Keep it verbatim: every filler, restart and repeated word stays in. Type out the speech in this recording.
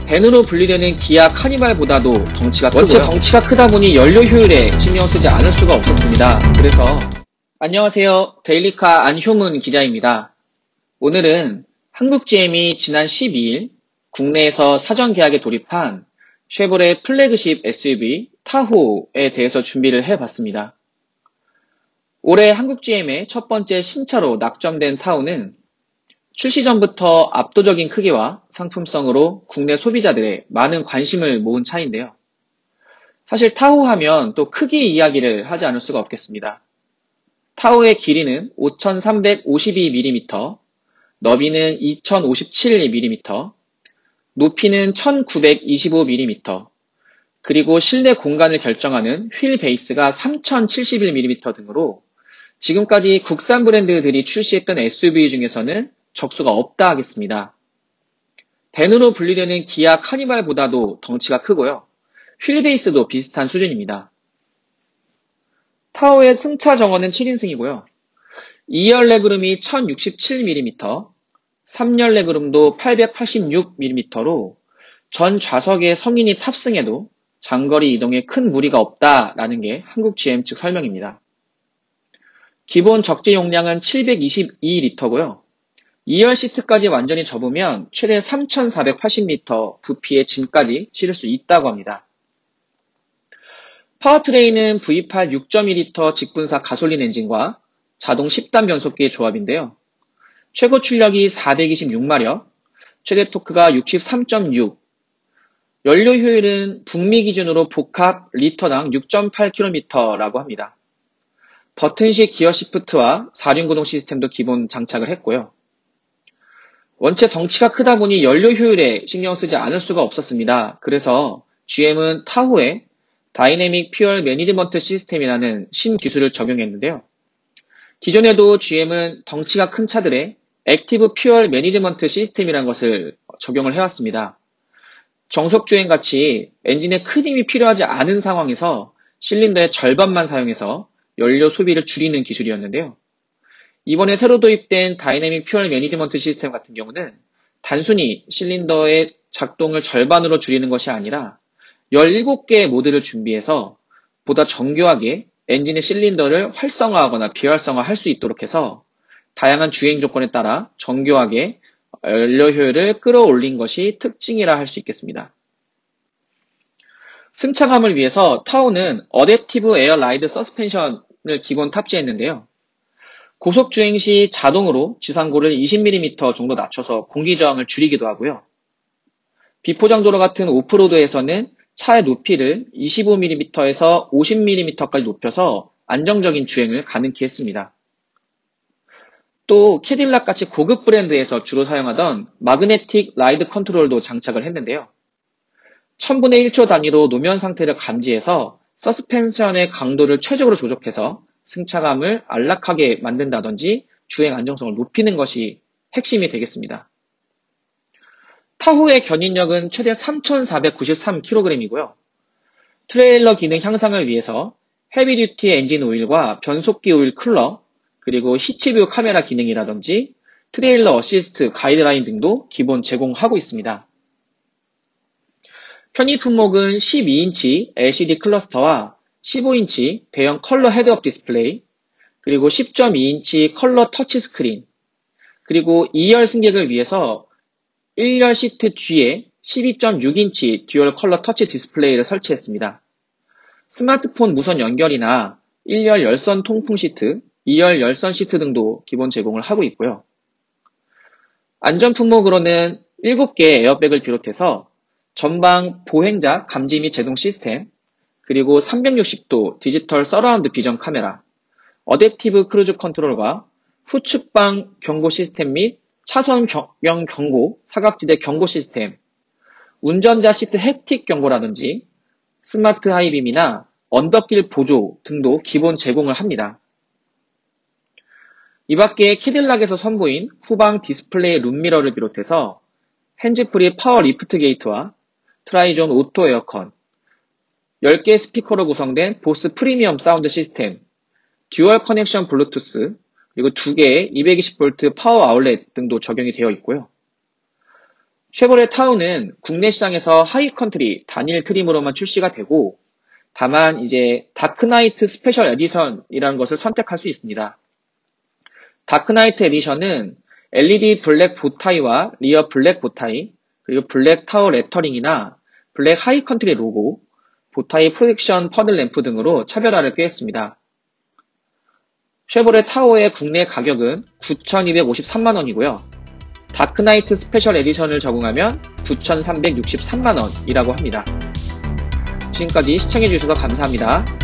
밴으로 분리되는 기아 카니발보다도 덩치가 크고요. 원체 덩치가 크다 보니 연료 효율에 신경 쓰지 않을 수가 없었습니다. 그래서 안녕하세요. 데일리카 안효문 기자입니다. 오늘은 한국지엠이 지난 십이일 국내에서 사전 계약에 돌입한 쉐보레 플래그십 에스유브이 타호에 대해서 준비를 해봤습니다. 올해 한국지엠의 첫 번째 신차로 낙점된 타호는 출시 전부터 압도적인 크기와 상품성으로 국내 소비자들의 많은 관심을 모은 차인데요. 사실 타호 하면 또 크기 이야기를 하지 않을 수가 없겠습니다. 타호의 길이는 오천삼백오십이 밀리미터, 너비는 이천오십칠 밀리미터, 높이는 천구백이십오 밀리미터, 그리고 실내 공간을 결정하는 휠 베이스가 삼천칠십일 밀리미터 등으로 지금까지 국산 브랜드들이 출시했던 에스유브이 중에서는 적수가 없다 하겠습니다. 밴으로 분리되는 기아 카니발보다도 덩치가 크고요. 휠 베이스도 비슷한 수준입니다. 타호의 승차 정원은 칠인승이고요. 이열 레그룸이 천육십칠 밀리미터, 삼열 레그룸도 팔백팔십육 밀리미터로 전 좌석에 성인이 탑승해도 장거리 이동에 큰 무리가 없다라는 게 한국지엠 측 설명입니다. 기본 적재 용량은 칠백이십이 리터고요. 이열 시트까지 완전히 접으면 최대 삼천사백팔십 리터 부피의 짐까지 실을 수 있다고 합니다. 파워트레인은 브이 팔 육 점 이 리터 직분사 가솔린 엔진과 자동 십 단 변속기의 조합인데요. 최고 출력이 사백이십육 마력, 최대 토크가 육십삼 점 육, 연료 효율은 북미 기준으로 복합 리터당 육 점 팔 킬로미터라고 합니다. 버튼식 기어 시프트와 사륜구동 시스템도 기본 장착을 했고요. 원체 덩치가 크다 보니 연료 효율에 신경 쓰지 않을 수가 없었습니다. 그래서 지엠은 타호에 다이내믹 퓨얼 매니지먼트 시스템이라는 신기술을 적용했는데요. 기존에도 지엠은 덩치가 큰 차들의 액티브 퓨얼 매니지먼트 시스템이라는 것을 적용을 해왔습니다. 정속주행같이 엔진에 큰 힘이 필요하지 않은 상황에서 실린더의 절반만 사용해서 연료 소비를 줄이는 기술이었는데요. 이번에 새로 도입된 다이내믹 퓨얼 매니지먼트 시스템 같은 경우는 단순히 실린더의 작동을 절반으로 줄이는 것이 아니라 열일곱 개의 모드를 준비해서 보다 정교하게 엔진의 실린더를 활성화하거나 비활성화할 수 있도록 해서 다양한 주행 조건에 따라 정교하게 연료 효율을 끌어올린 것이 특징이라 할 수 있겠습니다. 승차감을 위해서 타호는 어댑티브 에어 라이드 서스펜션을 기본 탑재했는데요. 고속주행 시 자동으로 지상고를 이십 밀리미터 정도 낮춰서 공기저항을 줄이기도 하고요. 비포장도로 같은 오프로드에서는 차의 높이를 이십오 밀리미터에서 오십 밀리미터까지 높여서 안정적인 주행을 가능케 했습니다. 또 캐딜락같이 고급 브랜드에서 주로 사용하던 마그네틱 라이드 컨트롤도 장착을 했는데요. 천분의 일 초 단위로 노면 상태를 감지해서 서스펜션의 강도를 최적으로 조절해서 승차감을 안락하게 만든다든지 주행 안정성을 높이는 것이 핵심이 되겠습니다. 타호의 견인력은 최대 삼천사백구십삼 킬로그램이고요. 트레일러 기능 향상을 위해서 헤비듀티 엔진 오일과 변속기 오일 쿨러, 그리고 히치뷰 카메라 기능이라든지 트레일러 어시스트 가이드라인 등도 기본 제공하고 있습니다. 편의 품목은 십이 인치 엘시디 클러스터와 십오 인치 대형 컬러 헤드업 디스플레이, 그리고 십 점 이 인치 컬러 터치 스크린, 그리고 이열 승객을 위해서 일열 시트 뒤에 십이 점 육 인치 듀얼 컬러 터치 디스플레이를 설치했습니다. 스마트폰 무선 연결이나 일열 열선 통풍 시트, 이열 열선 시트 등도 기본 제공을 하고 있고요. 안전 품목으로는 일곱 개의 에어백을 비롯해서 전방 보행자 감지 및 제동 시스템, 그리고 삼백육십 도 디지털 서라운드 비전 카메라, 어댑티브 크루즈 컨트롤과 후측방 경고 시스템 및 차선 변경 경고, 사각지대 경고 시스템, 운전자 시트 햅틱 경고라든지 스마트 하이빔이나 언덕길 보조 등도 기본 제공을 합니다. 이 밖에 캐딜락에서 선보인 후방 디스플레이 룸미러를 비롯해서 핸즈프리 파워 리프트 게이트와 트라이존 오토 에어컨, 열 개의 스피커로 구성된 보스 프리미엄 사운드 시스템, 듀얼 커넥션 블루투스, 그리고 두 개의 이백이십 볼트 파워 아울렛 등도 적용이 되어 있고요. 쉐보레 타오는 국내 시장에서 하이컨트리 단일 트림으로만 출시가 되고, 다만 이제 다크나이트 스페셜 에디션이라는 것을 선택할 수 있습니다. 다크나이트 에디션은 엘이디 블랙 보타이와 리어 블랙 보타이, 그리고 블랙 타워 레터링이나 블랙 하이컨트리 로고, 보타이 프로젝션 퍼즐 램프 등으로 차별화를 꾀했습니다. 쉐보레 타오의 국내 가격은 구천이백오십삼만 원이고요. 다크나이트 스페셜 에디션을 적용하면 구천삼백육십삼만 원이라고 합니다. 지금까지 시청해주셔서 감사합니다.